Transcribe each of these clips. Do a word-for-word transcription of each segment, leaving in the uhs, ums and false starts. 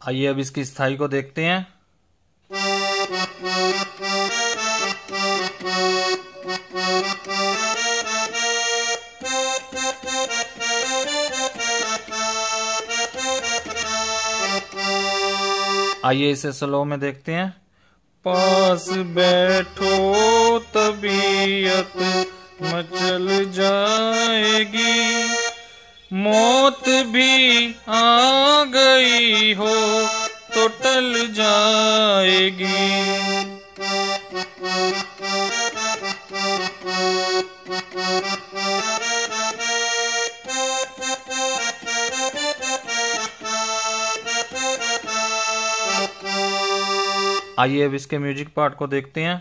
आइए अब इसकी स्थाई को देखते हैं। आइए इसे स्लो में देखते हैं। पास बैठो तबीयत मचल जाएगी, मौत भी आ गई हो तो टल जाएगी। आइए अब इसके म्यूजिक पार्ट को देखते हैं।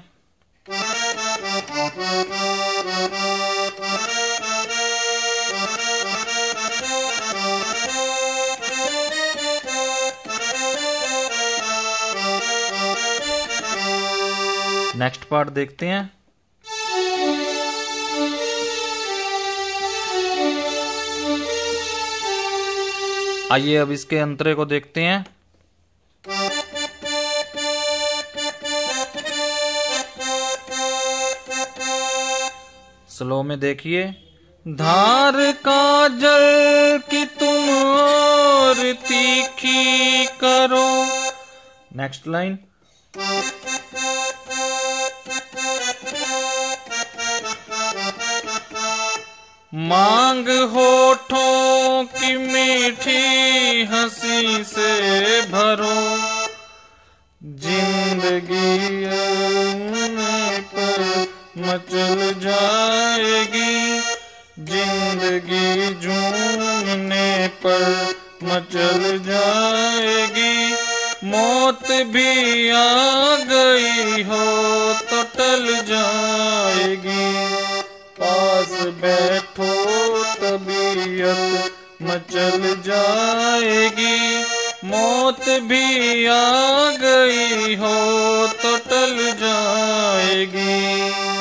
नेक्स्ट पार्ट देखते हैं। आइए अब इसके अंतरे को देखते हैं। स्लो में देखिए। धार काजल की तुम और तीखी करो। Next line. मांग होठों की मीठी हंसी से भरो, जिंदगी आने पर मचल जाएगी, जिंदगी झूमने पर मचल जाएगी। मौत भी आ गई हो तो टल जाएगी। पास बैठो तबीयत मचल जाएगी, मौत भी आ गई हो तो टल जाएगी।